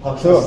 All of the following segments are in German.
So,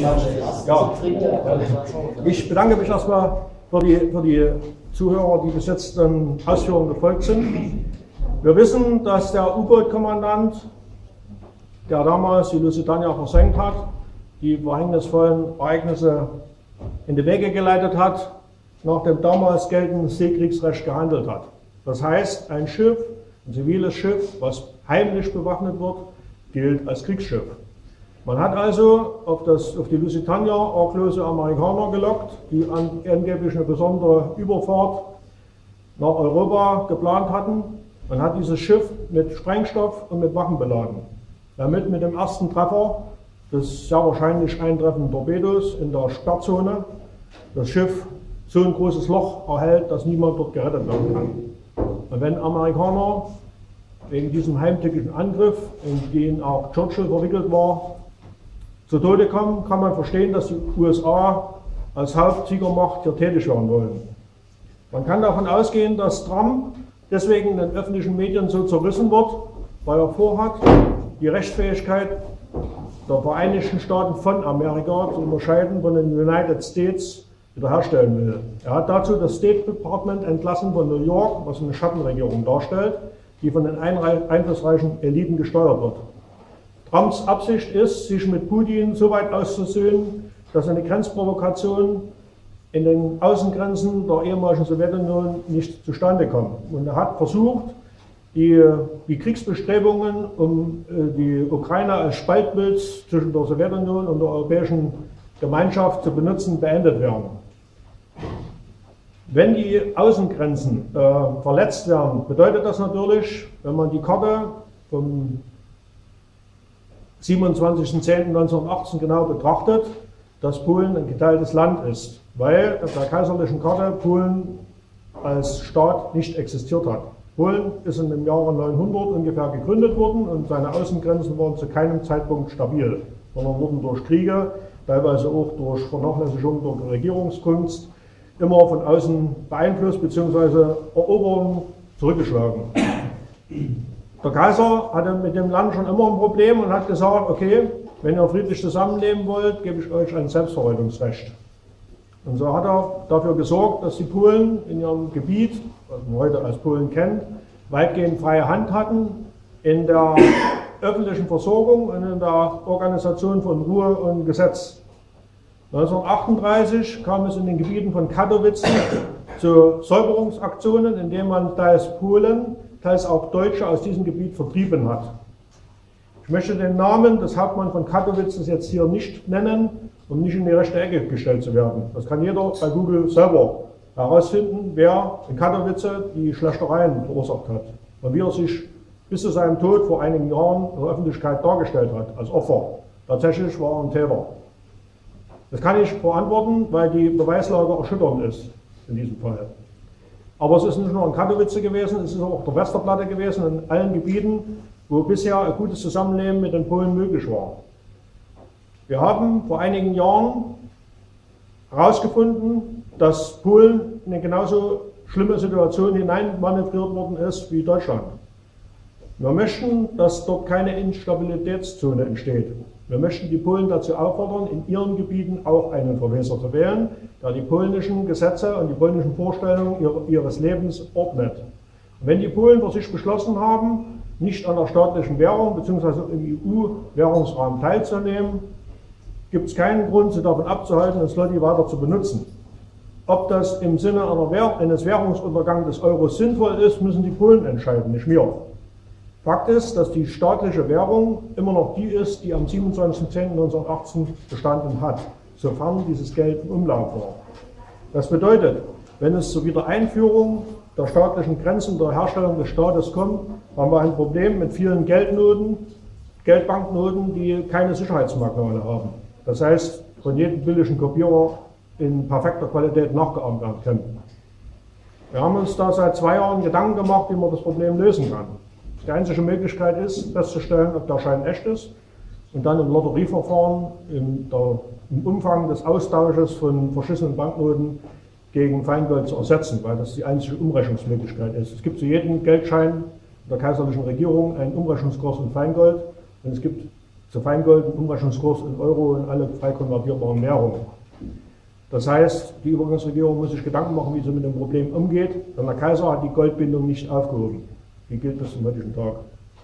ich bedanke mich erstmal für die Zuhörer, die bis jetzt den Ausführungen gefolgt sind. Wir wissen, dass der U-Boot-Kommandant, der damals die Lusitania versenkt hat, die verhängnisvollen Ereignisse in die Wege geleitet hat, nach dem damals geltenden Seekriegsrecht gehandelt hat. Das heißt, ein Schiff, ein ziviles Schiff, was heimlich bewaffnet wird, gilt als Kriegsschiff. Man hat also auf die Lusitania arglose Amerikaner gelockt, die angeblich eine besondere Überfahrt nach Europa geplant hatten. Man hat dieses Schiff mit Sprengstoff und mit Waffen beladen, damit mit dem ersten Treffer des sehr wahrscheinlich eintreffenden Torpedos in der Sperrzone das Schiff so ein großes Loch erhält, dass niemand dort gerettet werden kann. Und wenn Amerikaner wegen diesem heimtückischen Angriff, in den auch Churchill verwickelt war, zu Tode kommen, kann man verstehen, dass die USA als Hauptsiegermacht hier tätig werden wollen. Man kann davon ausgehen, dass Trump deswegen in den öffentlichen Medien so zerrissen wird, weil er vorhat, die Rechtsfähigkeit der Vereinigten Staaten von Amerika zu unterscheiden von den United States wiederherstellen will. Er hat dazu das State Department entlassen von New York, was eine Schattenregierung darstellt, die von den einflussreichen Eliten gesteuert wird. Trumps Absicht ist, sich mit Putin so weit auszusöhnen, dass eine Grenzprovokation in den Außengrenzen der ehemaligen Sowjetunion nicht zustande kommt. Und er hat versucht, die Kriegsbestrebungen, um die Ukraine als Spaltbild zwischen der Sowjetunion und der europäischen Gemeinschaft zu benutzen, beendet werden. Wenn die Außengrenzen verletzt werden, bedeutet das natürlich, wenn man die Karte vom 27.10.1918 genau betrachtet, dass Polen ein geteiltes Land ist, weil auf der kaiserlichen Karte Polen als Staat nicht existiert hat. Polen ist in dem Jahre 900 ungefähr gegründet worden und seine Außengrenzen waren zu keinem Zeitpunkt stabil, sondern wurden durch Kriege, teilweise auch durch Vernachlässigung der Regierungskunst, immer von außen beeinflusst bzw. erobert zurückgeschlagen. Der Kaiser hatte mit dem Land schon immer ein Problem und hat gesagt, okay, wenn ihr friedlich zusammenleben wollt, gebe ich euch ein Selbstverwaltungsrecht. Und so hat er dafür gesorgt, dass die Polen in ihrem Gebiet, was man heute als Polen kennt, weitgehend freie Hand hatten in der öffentlichen Versorgung und in der Organisation von Ruhe und Gesetz. 1938 kam es in den Gebieten von Katowice zu Säuberungsaktionen, in denen man teils Polen, teils auch Deutsche aus diesem Gebiet vertrieben hat. Ich möchte den Namen des Hauptmanns von Katowice jetzt hier nicht nennen, um nicht in die rechte Ecke gestellt zu werden. Das kann jeder bei Google selber herausfinden, wer in Katowice die Schlechtereien verursacht hat und wie er sich bis zu seinem Tod vor einigen Jahren in der Öffentlichkeit dargestellt hat, als Opfer. Tatsächlich war er ein Täter. Das kann ich verantworten, weil die Beweislage erschütternd ist in diesem Fall. Aber es ist nicht nur in Katowice gewesen, es ist auch auf der Westerplatte gewesen, in allen Gebieten, wo bisher ein gutes Zusammenleben mit den Polen möglich war. Wir haben vor einigen Jahren herausgefunden, dass Polen in eine genauso schlimme Situation hineinmanövriert worden ist wie Deutschland. Wir möchten, dass dort keine Instabilitätszone entsteht. Wir möchten die Polen dazu auffordern, in ihren Gebieten auch einen Verweser zu wählen, der die polnischen Gesetze und die polnischen Vorstellungen ihres Lebens ordnet. Und wenn die Polen für sich beschlossen haben, nicht an der staatlichen Währung bzw. im EU-Währungsrahmen teilzunehmen, gibt es keinen Grund, sie davon abzuhalten, das Zloty weiter zu benutzen. Ob das im Sinne eines Währungsuntergangs des Euros sinnvoll ist, müssen die Polen entscheiden, nicht wir. Fakt ist, dass die staatliche Währung immer noch die ist, die am 27.10.1918 bestanden hat, sofern dieses Geld im Umlauf war. Das bedeutet, wenn es zur Wiedereinführung der staatlichen Grenzen der Herstellung des Staates kommt, haben wir ein Problem mit vielen Geldbanknoten, die keine Sicherheitsmerkmale haben. Das heißt, von jedem billigen Kopierer in perfekter Qualität nachgeahmt werden können. Wir haben uns da seit 2 Jahren Gedanken gemacht, wie man das Problem lösen kann. Die einzige Möglichkeit ist, festzustellen, ob der Schein echt ist und dann im Lotterieverfahren im Umfang des Austausches von verschissenen Banknoten gegen Feingold zu ersetzen, weil das die einzige Umrechnungsmöglichkeit ist. Es gibt zu jedem Geldschein der kaiserlichen Regierung einen Umrechnungskurs in Feingold und es gibt zu Feingold, einen Umrechnungskurs in Euro und alle frei konvertierbaren Währungen. Das heißt, die Übergangsregierung muss sich Gedanken machen, wie sie mit dem Problem umgeht, denn der Kaiser hat die Goldbindung nicht aufgehoben. Die gilt bis zum heutigen Tag.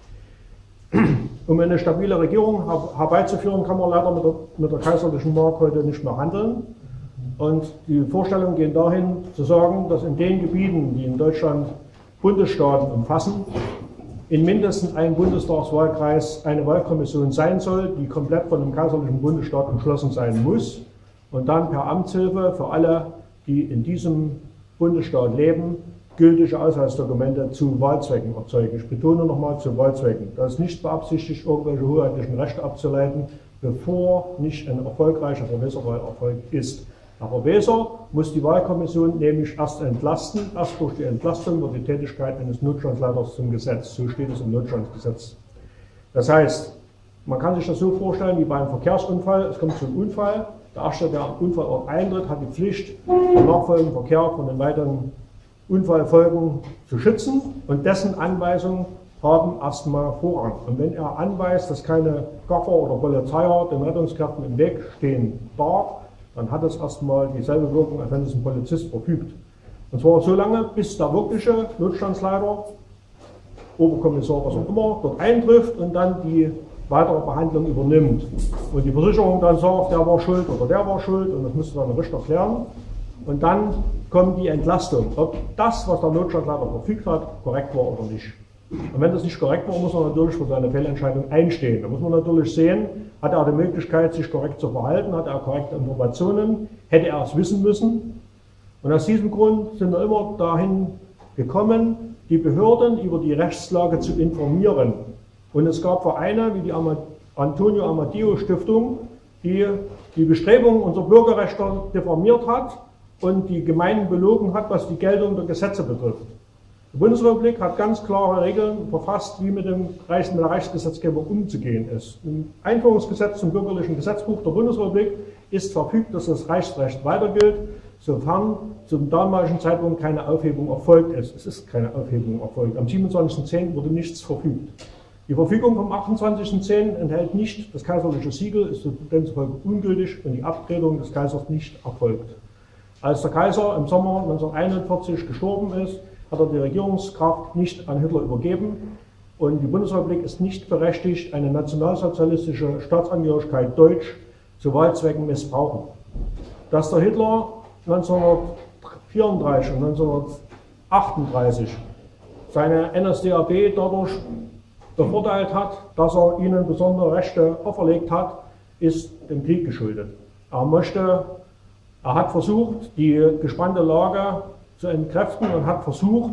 Um eine stabile Regierung herbeizuführen, kann man leider mit der kaiserlichen Mark heute nicht mehr handeln. Und die Vorstellungen gehen dahin, zu sagen, dass in den Gebieten, die in Deutschland Bundesstaaten umfassen, in mindestens einem Bundestagswahlkreis eine Wahlkommission sein soll, die komplett von dem kaiserlichen Bundesstaat umschlossen sein muss und dann per Amtshilfe für alle, die in diesem Bundesstaat leben, gültige Ausweisdokumente zu Wahlzwecken erzeugen. Ich betone nochmal, zu Wahlzwecken. Da ist nicht beabsichtigt, irgendwelche hoheitlichen Rechte abzuleiten, bevor nicht ein erfolgreicher Verweserwahl erfolgt ist. Nach Verweser muss die Wahlkommission nämlich erst entlasten. Erst durch die Entlastung wird die Tätigkeit eines Notstandsleiters zum Gesetz. So steht es im Notstandsgesetz. Das heißt, man kann sich das so vorstellen wie bei einem Verkehrsunfall. Es kommt zu einem Unfall. Der Erste, der am Unfallort eintritt, hat die Pflicht, den nachfolgenden Verkehr von den weiteren Unfallfolgen zu schützen. Und dessen Anweisungen haben erstmal Vorrang. Und wenn er anweist, dass keine Gaffer oder Polizeier den Rettungskräften im Weg stehen darf, dann hat es erstmal dieselbe Wirkung, als wenn es ein Polizist verfügt. Und zwar so lange, bis der wirkliche Notstandsleiter, Oberkommissar, was auch immer, dort eintrifft und dann die weitere Behandlung übernimmt. Und die Versicherung dann sagt, der war schuld oder der war schuld und das müsste dann der Richter klären. Und dann kommt die Entlastung, ob das, was der Notstandsleiter verfügt hat, korrekt war oder nicht. Und wenn das nicht korrekt war, muss man natürlich für seine Fehlentscheidung einstehen. Da muss man natürlich sehen, hat er die Möglichkeit, sich korrekt zu verhalten, hat er korrekte Informationen, hätte er es wissen müssen. Und aus diesem Grund sind wir immer dahin gekommen, die Behörden über die Rechtslage zu informieren. Und es gab Vereine wie die Antonio Amadeo Stiftung, die die Bestrebungen unserer Bürgerrechte diffamiert hat und die Gemeinden belogen hat, was die Geltung der Gesetze betrifft. Die Bundesrepublik hat ganz klare Regeln verfasst, wie mit der Reichsgesetzgeber umzugehen ist. Im Einführungsgesetz zum bürgerlichen Gesetzbuch der Bundesrepublik ist verfügt, dass das Reichsrecht weiter gilt, sofern zum damaligen Zeitpunkt keine Aufhebung erfolgt ist. Es ist keine Aufhebung erfolgt. Am 27.10. wurde nichts verfügt. Die Verfügung vom 28.10. enthält nicht das kaiserliche Siegel, ist demzufolge ungültig und die Abtretung des Kaisers nicht erfolgt. Als der Kaiser im Sommer 1941 gestorben ist, hat er die Regierungskraft nicht an Hitler übergeben und die Bundesrepublik ist nicht berechtigt, eine nationalsozialistische Staatsangehörigkeit Deutsch zu Wahlzwecken missbrauchen. Dass der Hitler 1934 und 1938 seine NSDAP dadurch bevorteilt hat, dass er ihnen besondere Rechte auferlegt hat, ist dem Krieg geschuldet. Er hat versucht, die gespannte Lage zu entkräften und hat versucht,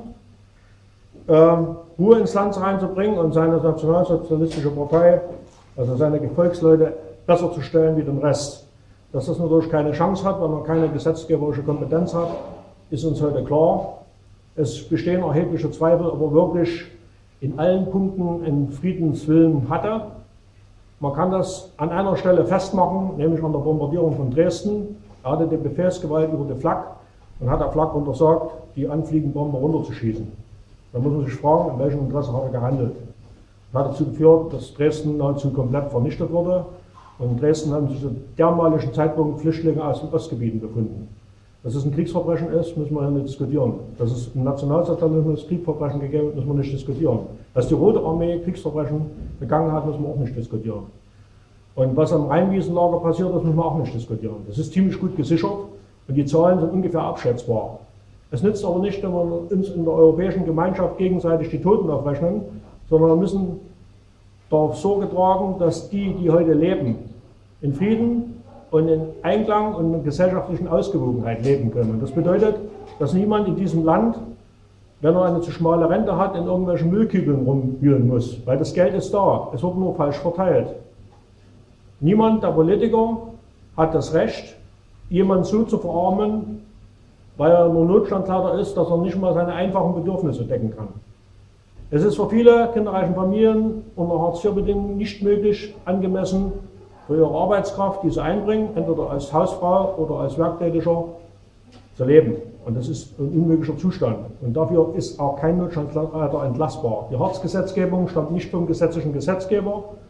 Ruhe ins Land reinzubringen und seine nationalsozialistische Partei, also seine Gefolgsleute, besser zu stellen wie den Rest. Dass das natürlich keine Chance hat, weil man keine gesetzgeberische Kompetenz hat, ist uns heute klar. Es bestehen erhebliche Zweifel, ob er wirklich in allen Punkten einen Friedenswillen hatte. Man kann das an einer Stelle festmachen, nämlich an der Bombardierung von Dresden. Er hatte die Befehlsgewalt über die Flak und hat der Flak untersagt, die anfliegenden Bomber runterzuschießen. Da muss man sich fragen, in welchem Interesse hat er gehandelt. Das hat dazu geführt, dass Dresden nahezu komplett vernichtet wurde. Und in Dresden haben sich zu dermaligen Zeitpunkt Flüchtlinge aus den Ostgebieten befunden. Dass es ein Kriegsverbrechen ist, müssen wir ja nicht diskutieren. Dass es im Nationalsozialismus Kriegsverbrechen gegeben hat, müssen wir nicht diskutieren. Dass die Rote Armee Kriegsverbrechen begangen hat, müssen wir auch nicht diskutieren. Und was am Rheinwiesenlager passiert ist, müssen wir auch nicht diskutieren. Das ist ziemlich gut gesichert und die Zahlen sind ungefähr abschätzbar. Es nützt aber nicht, wenn wir uns in der europäischen Gemeinschaft gegenseitig die Toten aufrechnen, sondern wir müssen darauf Sorge tragen, dass die heute leben, in Frieden und in Einklang und in gesellschaftlichen Ausgewogenheit leben können. Und das bedeutet, dass niemand in diesem Land, wenn er eine zu schmale Rente hat, in irgendwelchen Müllkübeln rumwühlen muss, weil das Geld ist da, es wird nur falsch verteilt. Niemand der Politiker hat das Recht, jemanden so zu verarmen, weil er nur Notstandsleiter ist, dass er nicht mal seine einfachen Bedürfnisse decken kann. Es ist für viele kinderreichen Familien unter Hartz-IV-Bedingungen nicht möglich, angemessen für ihre Arbeitskraft, die sie einbringen, entweder als Hausfrau oder als Werktätiger, zu leben. Und das ist ein unmöglicher Zustand. Und dafür ist auch kein Notstandsleiter entlastbar. Die Hartz-Gesetzgebung stammt nicht vom gesetzlichen Gesetzgeber.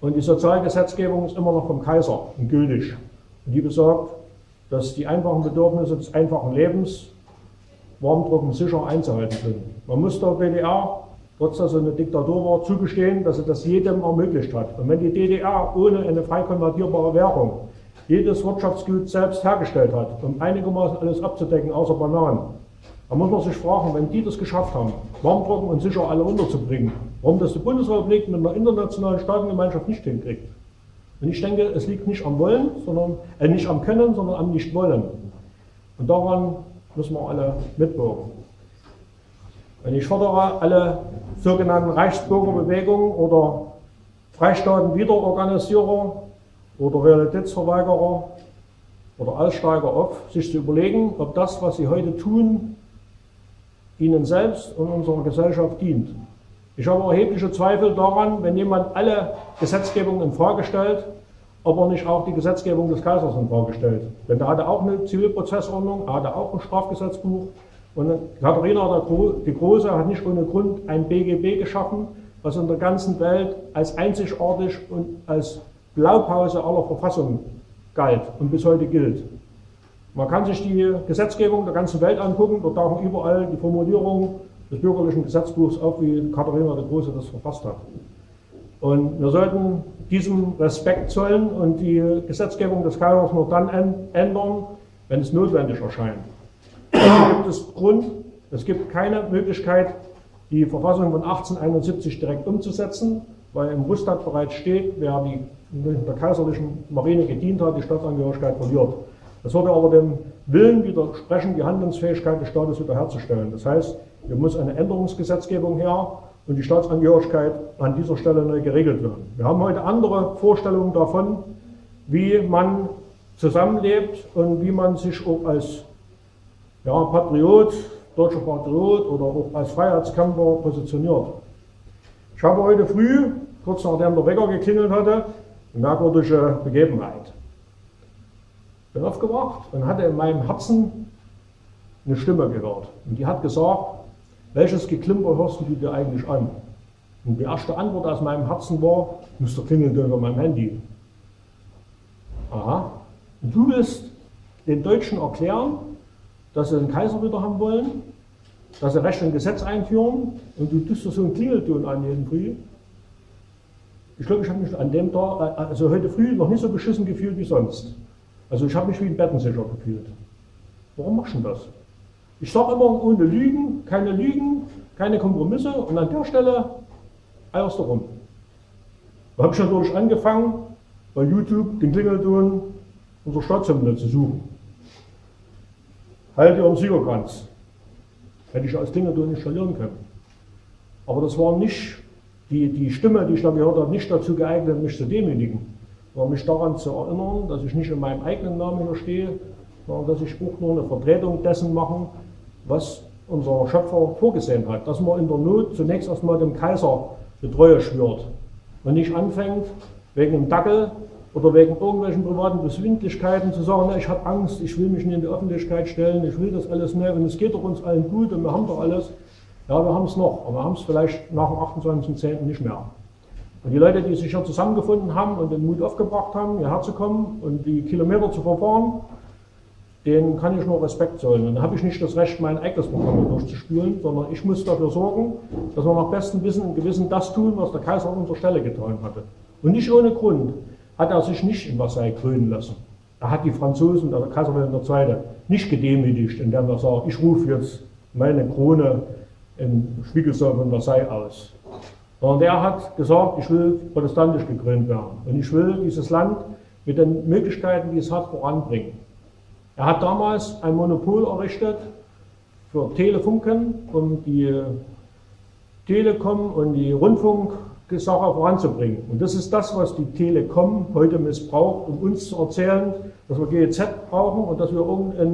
Und die Sozialgesetzgebung ist immer noch vom Kaiser und gültig. Und die besagt, dass die einfachen Bedürfnisse des einfachen Lebens warm, trocken, sicher einzuhalten sind. Man muss der DDR, trotz dass es eine Diktatur war, zugestehen, dass sie das jedem ermöglicht hat. Und wenn die DDR ohne eine frei konvertierbare Währung jedes Wirtschaftsgut selbst hergestellt hat, um einigermaßen alles abzudecken, außer Bananen, dann muss man sich fragen, wenn die das geschafft haben, warm, trocken und sicher alle unterzubringen, warum das die Bundesrepublik mit einer internationalen Staatengemeinschaft nicht hinkriegt. Und ich denke, es liegt nicht am Wollen, sondern nicht am Können, sondern am Nichtwollen. Und daran müssen wir alle mitwirken. Und ich fordere alle sogenannten Reichsbürgerbewegungen oder Freistaaten-Wiederorganisierer oder Realitätsverweigerer oder Aussteiger auf, sich zu überlegen, ob das, was sie heute tun, ihnen selbst und unserer Gesellschaft dient. Ich habe erhebliche Zweifel daran, wenn jemand alle Gesetzgebungen in Frage stellt, ob er nicht auch die Gesetzgebung des Kaisers in Frage stellt. Denn der hatte auch eine Zivilprozessordnung, er hatte auch ein Strafgesetzbuch. Und Katharina die Große hat nicht ohne Grund ein BGB geschaffen, was in der ganzen Welt als einzigartig und als Blaupause aller Verfassungen galt und bis heute gilt. Man kann sich die Gesetzgebung der ganzen Welt angucken, dort tauchen überall die Formulierungen des bürgerlichen Gesetzbuchs auf, wie Katharina die Große das verfasst hat. Und wir sollten diesem Respekt zollen und die Gesetzgebung des Kaisers nur dann ändern, wenn es notwendig erscheint. Dafür gibt es Grund, es gibt keine Möglichkeit, die Verfassung von 1871 direkt umzusetzen, weil im Rustat bereits steht, wer der kaiserlichen Marine gedient hat, die Staatsangehörigkeit verliert. Das würde aber dem Willen widersprechen, die Handlungsfähigkeit des Staates wiederherzustellen. Das heißt, hier muss eine Änderungsgesetzgebung her und die Staatsangehörigkeit an dieser Stelle neu geregelt werden. Wir haben heute andere Vorstellungen davon, wie man zusammenlebt und wie man sich auch als Patriot, deutscher Patriot oder auch als Freiheitskämpfer positioniert. Ich habe heute früh, kurz nachdem der Wecker geklingelt hatte, eine merkwürdige Begebenheit. Ich bin aufgewacht und hatte in meinem Herzen eine Stimme gehört. Und die hat gesagt, welches Geklimper hörst du dir eigentlich an? Und die erste Antwort aus meinem Herzen war, Mr. Klingelton auf meinem Handy. Aha. Und du willst den Deutschen erklären, dass sie den Kaiser wieder haben wollen, dass sie Recht und Gesetz einführen und du tust dir so einen Klingelton an jeden Früh. Ich glaube, ich habe mich an dem Tag, also heute früh, noch nicht so beschissen gefühlt wie sonst. Also ich habe mich wie ein Bettensicher gefühlt. Warum machst du das? Ich sage immer ohne Lügen, keine Kompromisse und an der Stelle eierst du rum. Da habe ich natürlich angefangen, bei YouTube den Klingelton unserer Staatshymne zu suchen. Halt ihr am Siegerkranz. Hätte ich als Klingelton installieren können. Aber das war nicht die Stimme, die ich da gehört habe, nicht dazu geeignet, mich zu demütigen, sondern mich daran zu erinnern, dass ich nicht in meinem eigenen Namen hier stehe, sondern dass ich auch nur eine Vertretung dessen mache, was unser Schöpfer vorgesehen hat. Dass man in der Not zunächst erstmal dem Kaiser die Treue schwört und nicht anfängt, wegen dem Dackel oder wegen irgendwelchen privaten Befindlichkeiten zu sagen, ich habe Angst, ich will mich nicht in die Öffentlichkeit stellen, ich will das alles nicht und es geht doch uns allen gut und wir haben doch alles. Ja, wir haben es noch, aber wir haben es vielleicht nach dem 28.10. nicht mehr. Und die Leute, die sich hier zusammengefunden haben und den Mut aufgebracht haben, hierher zu kommen und die Kilometer zu verfahren, denen kann ich nur Respekt zollen. Und da habe ich nicht das Recht, mein eigenes Programm durchzuspülen, sondern ich muss dafür sorgen, dass wir nach bestem Wissen und Gewissen das tun, was der Kaiser an unserer Stelle getan hatte. Und nicht ohne Grund hat er sich nicht in Versailles krönen lassen. Er hat die Franzosen, der Kaiser Wilhelm II., nicht gedemütigt, indem er sagt, ich rufe jetzt meine Krone im Spiegelsaal von Versailles aus. Sondern der hat gesagt, ich will protestantisch gekrönt werden. Und ich will dieses Land mit den Möglichkeiten, die es hat, voranbringen. Er hat damals ein Monopol errichtet für Telefunken, um die Telekom und die Rundfunksache voranzubringen. Und das ist das, was die Telekom heute missbraucht, um uns zu erzählen, dass wir GEZ brauchen und dass wir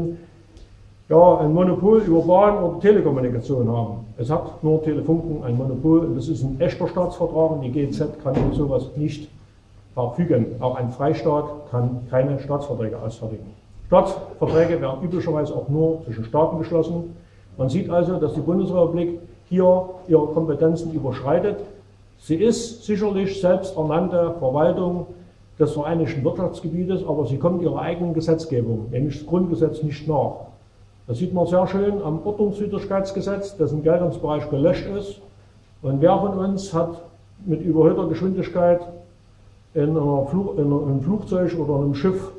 ein Monopol über Bahn- oder Telekommunikation haben. Es hat nur Telefunken ein Monopol und das ist ein echter Staatsvertrag und die GEZ kann über sowas nicht verfügen. Auch ein Freistaat kann keine Staatsverträge ausfertigen. Staatsverträge werden üblicherweise auch nur zwischen Staaten geschlossen. Man sieht also, dass die Bundesrepublik hier ihre Kompetenzen überschreitet Sie ist sicherlich selbsternannte Verwaltung des Vereinigten Wirtschaftsgebietes, aber sie kommt ihrer eigenen Gesetzgebung, nämlich das Grundgesetz, nicht nach. Das sieht man sehr schön am Ordnungswidrigkeitsgesetz, dessen Geltungsbereich gelöscht ist. Und wer von uns hat mit überhöhter Geschwindigkeit in einem Flugzeug oder einem Schiff,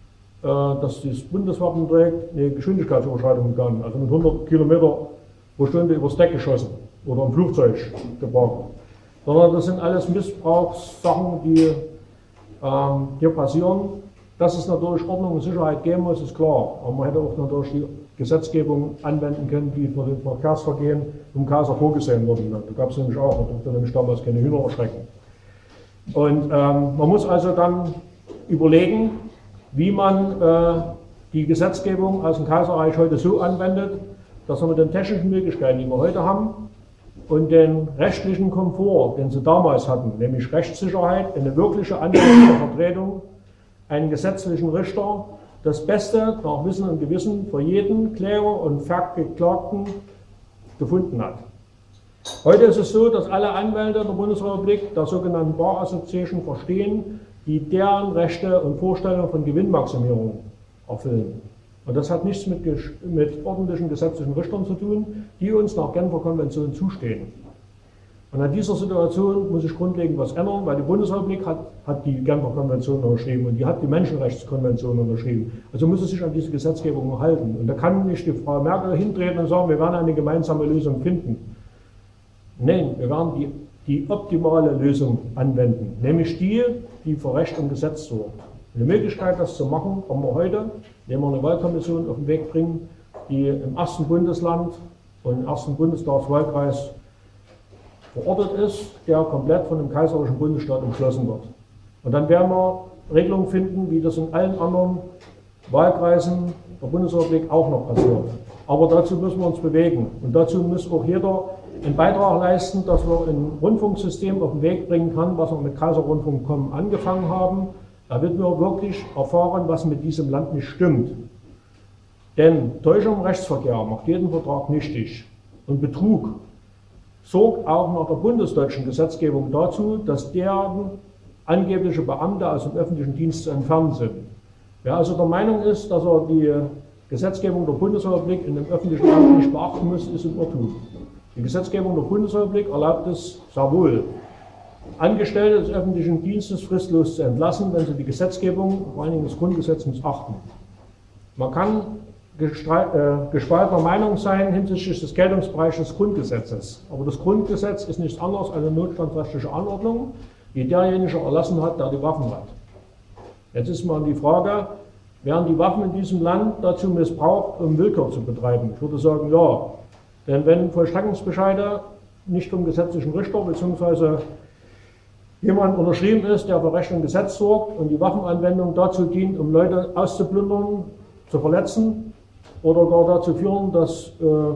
das das Bundeswappen trägt, eine Geschwindigkeitsüberschreitung begangen, also mit 100 Kilometer pro Stunde übers Deck geschossen oder im Flugzeug geparkt. Sondern das sind alles Missbrauchssachen, die hier passieren. Dass es natürlich Ordnung und Sicherheit geben muss, ist klar. Aber man hätte auch natürlich die Gesetzgebung anwenden können, die für den Verkehrsvergehen im Kaiser vorgesehen wurde. Da gab es nämlich auch, man durfte nämlich damals keine Hühner erschrecken. Und man muss also dann überlegen, wie man die Gesetzgebung aus dem Kaiserreich heute so anwendet, dass man mit den technischen Möglichkeiten, die wir heute haben, und den rechtlichen Komfort, den sie damals hatten, nämlich Rechtssicherheit, eine wirkliche anwendliche Vertretung, einen gesetzlichen Richter, das Beste nach Wissen und Gewissen für jeden Kläger und Verklagten gefunden hat. Heute ist es so, dass alle Anwälte der Bundesrepublik der sogenannten Bar Association verstehen, die deren Rechte und Vorstellungen von Gewinnmaximierung erfüllen. Und das hat nichts mit ordentlichen gesetzlichen Richtern zu tun, die uns nach Genfer Konvention zustehen. Und an dieser Situation muss sich grundlegend was ändern, weil die Bundesrepublik hat die Genfer Konvention unterschrieben und die hat die Menschenrechtskonvention unterschrieben. Also muss es sich an diese Gesetzgebung halten. Und da kann nicht die Frau Merkel hintreten und sagen, wir werden eine gemeinsame Lösung finden. Nein, wir werden die optimale Lösung anwenden, nämlich die für Recht und Gesetz sorgt. Eine Möglichkeit, das zu machen, haben wir heute, indem wir eine Wahlkommission auf den Weg bringen, die im ersten Bundesland und im ersten Bundestagswahlkreis verortet ist, der komplett von dem kaiserlichen Bundesstaat umschlossen wird. Und dann werden wir Regelungen finden, wie das in allen anderen Wahlkreisen der Bundesrepublik auch noch passiert. Aber dazu müssen wir uns bewegen. Und dazu muss auch jeder einen Beitrag leisten, dass wir ein Rundfunksystem auf den Weg bringen kann, was wir mit Kaiserrundfunk.com angefangen haben, damit wir wirklich erfahren, was mit diesem Land nicht stimmt. Denn Täuschung im Rechtsverkehr macht jeden Vertrag nichtig. Und Betrug sorgt auch nach der bundesdeutschen Gesetzgebung dazu, dass deren angebliche Beamte aus dem öffentlichen Dienst zu entfernen sind. Wer also der Meinung ist, dass er die Gesetzgebung der Bundesrepublik in dem öffentlichen Amt nicht beachten muss, ist im Irrtum. Die Gesetzgebung der Bundesrepublik erlaubt es sehr wohl, Angestellte des öffentlichen Dienstes fristlos zu entlassen, wenn sie die Gesetzgebung, vor allen Dingen das Grundgesetz, missachten. Man kann gespaltener Meinung sein hinsichtlich des Geltungsbereichs des Grundgesetzes. Aber das Grundgesetz ist nichts anderes als eine notstandsrechtliche Anordnung, die derjenige erlassen hat, der die Waffen hat. Jetzt ist mal die Frage, werden die Waffen in diesem Land dazu missbraucht, um Willkür zu betreiben? Ich würde sagen, ja. Denn wenn Vollstreckungsbescheide nicht vom gesetzlichen Richter bzw. jemand unterschrieben ist, der für Recht und Gesetz sorgt und die Waffenanwendung dazu dient, um Leute auszuplündern, zu verletzen oder gar dazu führen, dass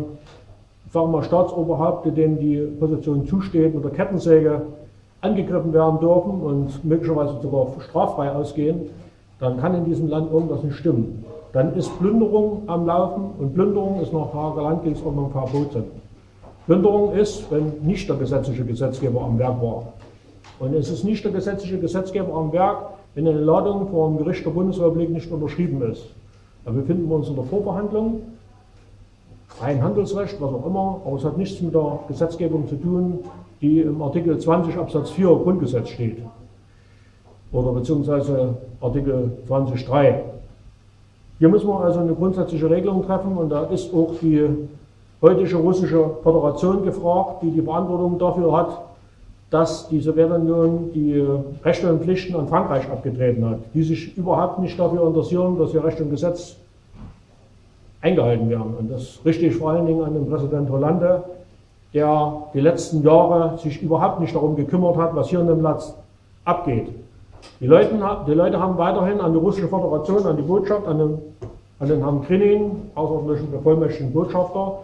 sagen wir, Staatsoberhaupte, denen die Position zusteht, mit der Kettensäge angegriffen werden dürfen und möglicherweise sogar straffrei ausgehen, dann kann in diesem Land irgendwas nicht stimmen. Dann ist Plünderung am Laufen und Plünderung ist nach der Landkriegsordnung verboten. Plünderung ist, wenn nicht der gesetzliche Gesetzgeber am Werk war. Und es ist nicht der gesetzliche Gesetzgeber am Werk, wenn eine Ladung vor dem Gericht der Bundesrepublik nicht unterschrieben ist. Da befinden wir uns in der Vorverhandlung, freien Handelsrecht, was auch immer, aber es hat nichts mit der Gesetzgebung zu tun, die im Artikel 20 Absatz 4 Grundgesetz steht. Oder beziehungsweise Artikel 20.3. Hier müssen wir also eine grundsätzliche Regelung treffen und da ist auch die heutige russische Föderation gefragt, die die Verantwortung dafür hat, dass die Sowjetunion die Rechte und Pflichten an Frankreich abgetreten hat, die sich überhaupt nicht dafür interessieren, dass hier Recht und Gesetz eingehalten werden. Und das richte ich vor allen Dingen an den Präsident Hollande, der die letzten Jahre sich überhaupt nicht darum gekümmert hat, was hier in dem Land abgeht. Die Leute haben weiterhin an die russische Föderation, an die Botschaft, an den Herrn Krinin, außerordentlichen bevollmächtigten Botschafter,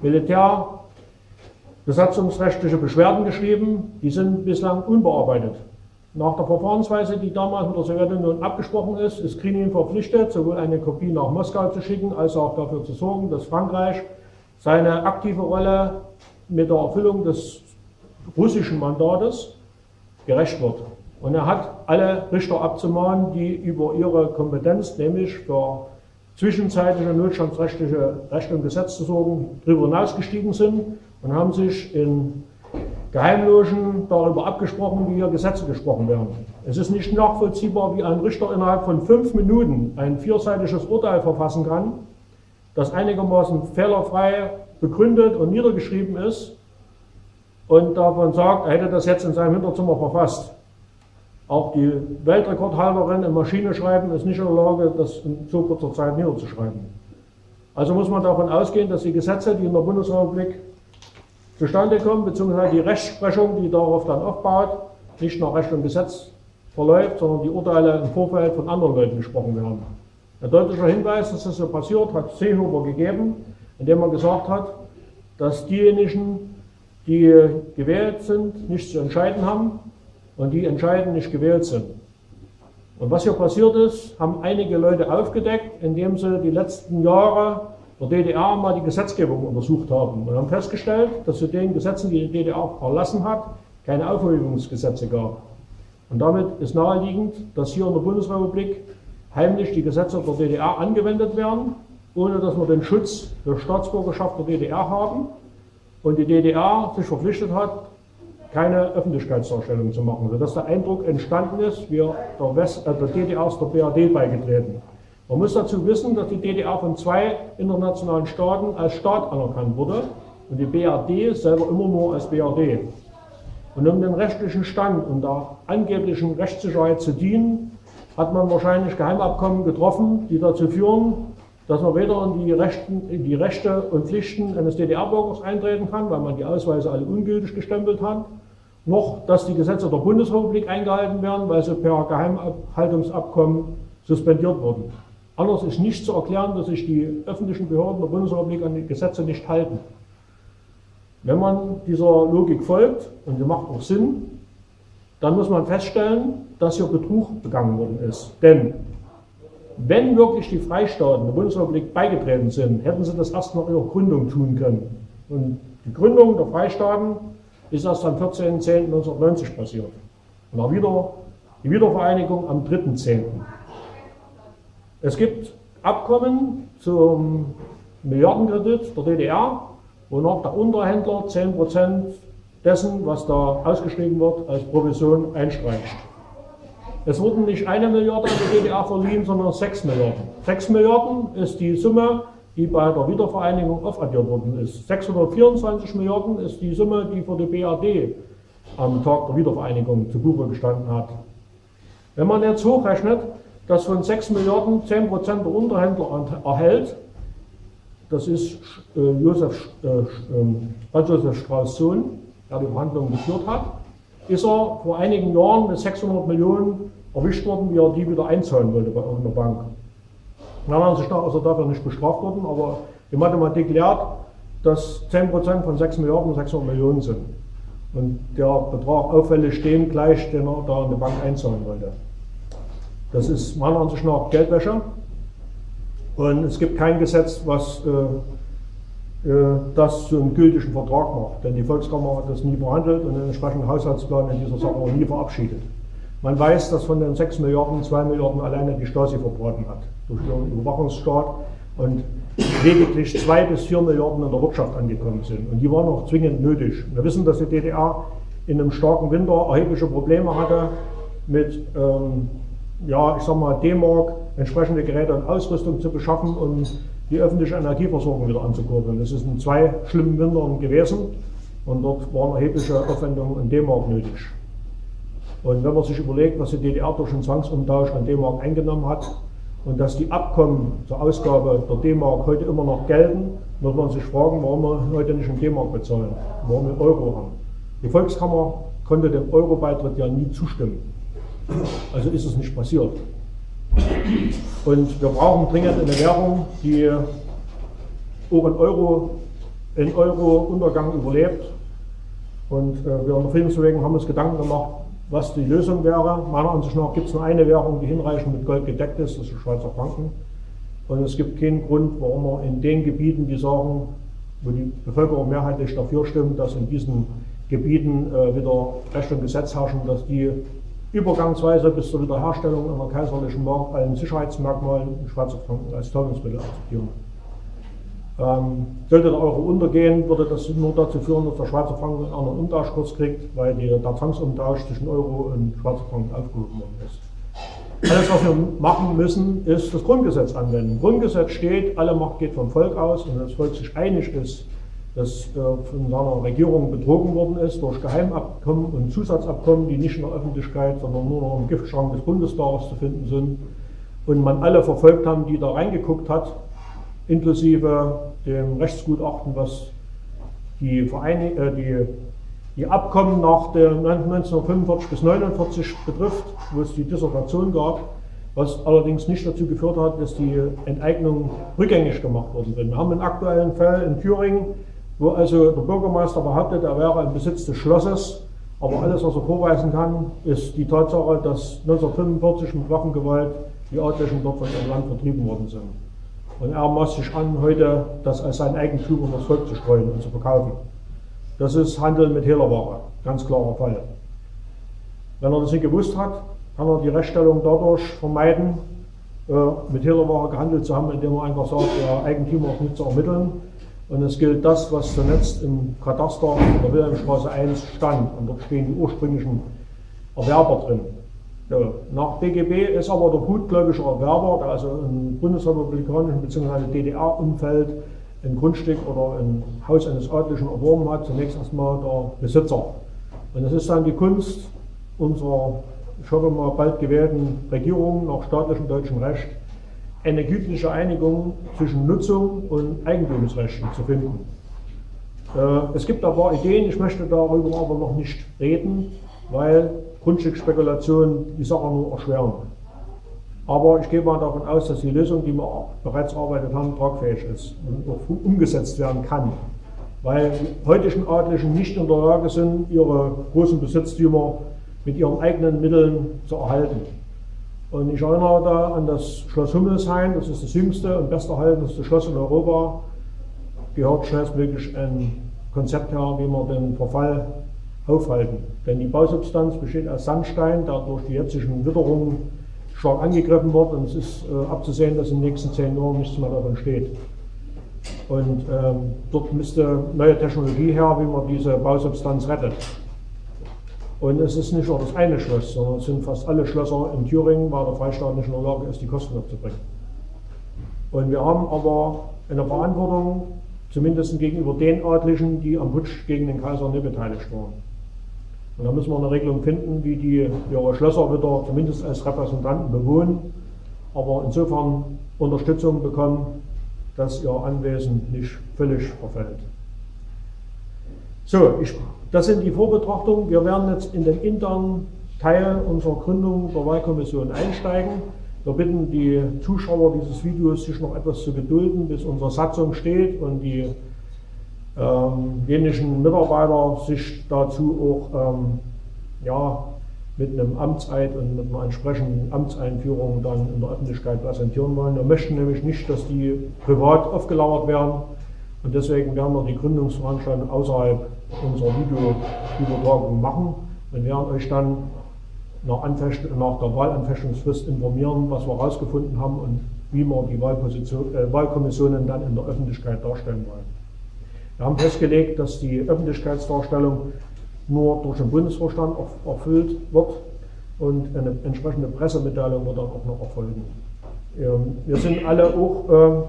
besatzungsrechtliche Beschwerden geschrieben, die sind bislang unbearbeitet. Nach der Verfahrensweise, die damals mit der Sowjetunion abgesprochen ist Krinin verpflichtet, sowohl eine Kopie nach Moskau zu schicken, als auch dafür zu sorgen, dass Frankreich seine aktive Rolle mit der Erfüllung des russischen Mandates gerecht wird. Und er hat alle Richter abzumahnen, die über ihre Kompetenz, nämlich für zwischenzeitliche notstandsrechtliche Recht und Gesetz zu sorgen, darüber hinausgestiegen sind und haben sich in Geheimlogen darüber abgesprochen, wie hier Gesetze gesprochen werden. Es ist nicht nachvollziehbar, wie ein Richter innerhalb von 5 Minuten ein vierseitiges Urteil verfassen kann, das einigermaßen fehlerfrei begründet und niedergeschrieben ist und davon sagt, er hätte das jetzt in seinem Hinterzimmer verfasst. Auch die Weltrekordhalterin im Maschineschreiben ist nicht in der Lage, das in so kurzer Zeit niederzuschreiben. Also muss man davon ausgehen, dass die Gesetze, die in der Bundesrepublik zustande kommen, beziehungsweise die Rechtsprechung, die darauf dann aufbaut, nicht nach Recht und Gesetz verläuft, sondern die Urteile im Vorfeld von anderen Leuten gesprochen werden. Ein deutlicher Hinweis, dass das so passiert, hat Seehofer gegeben, indem er gesagt hat, dass diejenigen, die gewählt sind, nichts zu entscheiden haben und die entscheiden, nicht gewählt sind. Und was hier passiert ist, haben einige Leute aufgedeckt, indem sie die letzten Jahre der DDR mal die Gesetzgebung untersucht haben und haben festgestellt, dass zu den Gesetzen, die die DDR erlassen hat, keine Aufhebungsgesetze gab. Und damit ist naheliegend, dass hier in der Bundesrepublik heimlich die Gesetze der DDR angewendet werden, ohne dass wir den Schutz der Staatsbürgerschaft der DDR haben und die DDR sich verpflichtet hat, keine Öffentlichkeitsdarstellung zu machen, sodass der Eindruck entstanden ist, der DDR ist der BRD beigetreten. Man muss dazu wissen, dass die DDR von 2 internationalen Staaten als Staat anerkannt wurde und die BRD selber immer nur als BRD. Und um den rechtlichen Stand und der angeblichen Rechtssicherheit zu dienen, hat man wahrscheinlich Geheimabkommen getroffen, die dazu führen, dass man weder in die Rechte und Pflichten eines DDR-Bürgers eintreten kann, weil man die Ausweise alle ungültig gestempelt hat, noch dass die Gesetze der Bundesrepublik eingehalten werden, weil sie per Geheimhaltungsabkommen suspendiert wurden. Anders ist nicht zu erklären, dass sich die öffentlichen Behörden der Bundesrepublik an die Gesetze nicht halten. Wenn man dieser Logik folgt, und die macht auch Sinn, dann muss man feststellen, dass hier Betrug begangen worden ist. Denn wenn wirklich die Freistaaten der Bundesrepublik beigetreten sind, hätten sie das erst nach ihrer Gründung tun können. Und die Gründung der Freistaaten ist erst am 14.10.1990 passiert. Und auch wieder die Wiedervereinigung am 3.10. Es gibt Abkommen zum Milliardenkredit der DDR, wonach der Unterhändler 10% dessen, was da ausgeschrieben wird, als Provision einstreicht. Es wurden nicht 1 Milliarde an die DDR verliehen, sondern 6 Milliarden. 6 Milliarden ist die Summe, die bei der Wiedervereinigung aufaddiert worden ist. 624 Milliarden ist die Summe, die für die BRD am Tag der Wiedervereinigung zu Buche gestanden hat. Wenn man jetzt hochrechnet, dass von 6 Milliarden 10% der Unterhändler erhält, das ist Franz Josef Strauß' Sohn, der die Verhandlungen geführt hat, ist er vor einigen Jahren mit 600 Millionen erwischt worden, wie er die wieder einzahlen wollte bei irgendeiner Bank. Meiner Ansicht nach ist er dafür nicht bestraft worden, aber die Mathematik lehrt, dass 10% von 6 Milliarden 600 Millionen sind. Und der Betrag auffällig dem gleich, den er da in der Bank einzahlen wollte. Das ist meiner Ansicht nach Geldwäsche. Und es gibt kein Gesetz, was das zu einem gültigen Vertrag macht. Denn die Volkskammer hat das nie verhandelt und den entsprechenden Haushaltsplan in dieser Sache auch nie verabschiedet. Man weiß, dass von den 6 Milliarden 2 Milliarden alleine die Stasi verbraten hat, durch ihren Überwachungsstaat, und lediglich 2 bis 4 Milliarden in der Wirtschaft angekommen sind. Und die waren auch zwingend nötig. Wir wissen, dass die DDR in einem starken Winter erhebliche Probleme hatte mit D-Mark, entsprechende Geräte und Ausrüstung zu beschaffen und die öffentliche Energieversorgung wieder anzukurbeln. Das ist in 2 schlimmen Wintern gewesen und dort waren erhebliche Aufwendungen in D-Mark nötig. Und wenn man sich überlegt, was die DDR durch den Zwangsumtausch an D-Mark eingenommen hat und dass die Abkommen zur Ausgabe der D-Mark heute immer noch gelten, muss man sich fragen, warum wir heute nicht in D-Mark bezahlen, warum wir Euro haben. Die Volkskammer konnte dem Euro-Beitritt ja nie zustimmen. Also ist es nicht passiert. Und wir brauchen dringend eine Währung, die auch einen Euro-Untergang überlebt. Und wir in der Friedensbewegung haben uns Gedanken gemacht, was die Lösung wäre. Meiner Ansicht nach gibt es nur eine Währung, die hinreichend mit Gold gedeckt ist, das ist die Schweizer Franken. Und es gibt keinen Grund, warum wir in den Gebieten, die sagen, wo die Bevölkerung mehrheitlich dafür stimmt, dass in diesen Gebieten wieder Recht und Gesetz herrschen, dass die übergangsweise bis zur Wiederherstellung einer kaiserlichen Mark allen Sicherheitsmerkmalen Schweizer Franken als Zahlungsmittel akzeptieren. Sollte der Euro untergehen, würde das nur dazu führen, dass der Schweizer Franken einen anderen Umtauschkurs kriegt, weil der Zwangsumtausch zwischen Euro und Schweizer Franken aufgehoben worden ist. Alles, was wir machen müssen, ist das Grundgesetz anwenden. Im Grundgesetz steht, alle Macht geht vom Volk aus, und wenn das Volk sich einig ist, dass von seiner Regierung betrogen worden ist durch Geheimabkommen und Zusatzabkommen, die nicht in der Öffentlichkeit, sondern nur noch im Giftschrank des Bundestages zu finden sind, und man alle verfolgt haben, die da reingeguckt hat, inklusive dem Rechtsgutachten, was die Abkommen nach der 1945 bis 1949 betrifft, wo es die Dissertation gab, was allerdings nicht dazu geführt hat, dass die Enteignungen rückgängig gemacht worden sind. Wir haben einen aktuellen Fall in Thüringen, wo also der Bürgermeister behauptet, er wäre im Besitz des Schlosses, aber alles, was er vorweisen kann, ist die Tatsache, dass 1945 mit Waffengewalt die Adligen dort von ihrem Land vertrieben worden sind. Und er maßt sich an, heute das als sein Eigentum unter das Volk zu streuen und zu verkaufen. Das ist Handel mit Hehlerware, ganz klarer Fall. Wenn er das nicht gewusst hat, kann er die Rechtsstellung dadurch vermeiden, mit Hehlerware gehandelt zu haben, indem er einfach sagt, der Eigentümer ist nicht zu ermitteln. Und es gilt das, was zuletzt im Kataster der Wilhelmstraße 1 stand. Und dort stehen die ursprünglichen Erwerber drin. Ja, nach BGB ist aber der gutgläubige Erwerber, der also im bundesrepublikanischen bzw. DDR-Umfeld ein Grundstück oder ein Haus eines Adligen erworben hat, zunächst erstmal der Besitzer. Und es ist dann die Kunst unserer, ich hoffe mal, bald gewählten Regierung nach staatlichem deutschen Recht, eine gütliche Einigung zwischen Nutzung und Eigentumsrechten zu finden. Es gibt ein paar Ideen, ich möchte darüber aber noch nicht reden, weil Grundstücksspekulationen die Sache nur erschweren. Aber ich gehe mal davon aus, dass die Lösung, die wir bereits erarbeitet haben, tragfähig ist und auch umgesetzt werden kann. Weil die heutigen Adligen nicht in der Lage sind, ihre großen Besitztümer mit ihren eigenen Mitteln zu erhalten. Und ich erinnere da an das Schloss Hummelshain, das ist das jüngste und besterhaltenste Schloss in Europa. Gehört schnellstmöglich ein Konzept her, wie wir den Verfall aufhalten. Denn die Bausubstanz besteht aus Sandstein, der durch die jetzigen Witterungen stark angegriffen wird, und es ist abzusehen, dass in den nächsten 10 Jahren nichts mehr davon steht. Und dort müsste neue Technologie her, wie man diese Bausubstanz rettet. Und es ist nicht nur das eine Schloss, sondern es sind fast alle Schlösser in Thüringen, weil der Freistaat nicht in der Lage ist, die Kosten aufzubringen. Und wir haben aber eine Verantwortung, zumindest gegenüber den Adligen, die am Putsch gegen den Kaiser nicht beteiligt waren. Und da müssen wir eine Regelung finden, wie die ihre Schlösser wieder zumindest als Repräsentanten bewohnen, aber insofern Unterstützung bekommen, dass ihr Anwesen nicht völlig verfällt. So, das sind die Vorbetrachtungen. Wir werden jetzt in den internen Teil unserer Gründung der Wahlkommission einsteigen. Wir bitten die Zuschauer dieses Videos, sich noch etwas zu gedulden, bis unsere Satzung steht und die jenischen Mitarbeiter sich dazu auch mit einem Amtseid und mit einer entsprechenden Amtseinführung dann in der Öffentlichkeit präsentieren wollen. Wir möchten nämlich nicht, dass die privat aufgelauert werden, und deswegen werden wir die Gründungsveranstaltung außerhalb unserer Videoübertragung machen und werden euch dann nach der Wahlanfechtungsfrist informieren, was wir herausgefunden haben und wie wir die Wahlkommissionen dann in der Öffentlichkeit darstellen wollen. Wir haben festgelegt, dass die Öffentlichkeitsdarstellung nur durch den Bundesvorstand erfüllt wird, und eine entsprechende Pressemitteilung wird dann auch noch erfolgen. Wir sind alle auch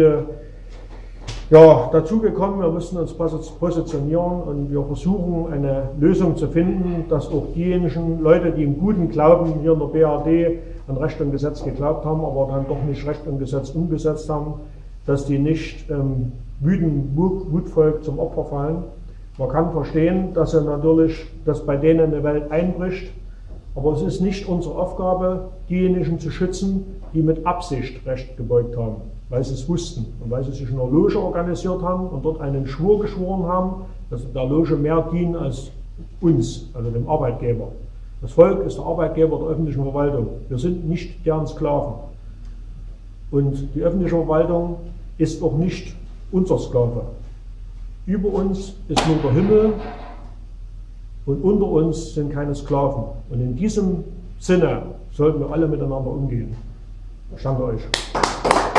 dazugekommen, wir mussten uns positionieren, und wir versuchen eine Lösung zu finden, dass auch diejenigen Leute, die im guten Glauben hier in der BRD an Recht und Gesetz geglaubt haben, aber dann doch nicht Recht und Gesetz umgesetzt haben, dass die nicht Wutvolk zum Opfer fallen. Man kann verstehen, dass bei denen eine Welt einbricht, aber es ist nicht unsere Aufgabe, diejenigen zu schützen, die mit Absicht Recht gebeugt haben, weil sie es wussten und weil sie sich in einer Loge organisiert haben und dort einen Schwur geschworen haben, dass sie der Loge mehr dienen als uns, also dem Arbeitgeber. Das Volk ist der Arbeitgeber der öffentlichen Verwaltung. Wir sind nicht deren Sklaven. Und die öffentliche Verwaltung ist auch nicht unser Sklave. Über uns ist nur der Himmel, und unter uns sind keine Sklaven. Und in diesem Sinne sollten wir alle miteinander umgehen. Ich danke euch.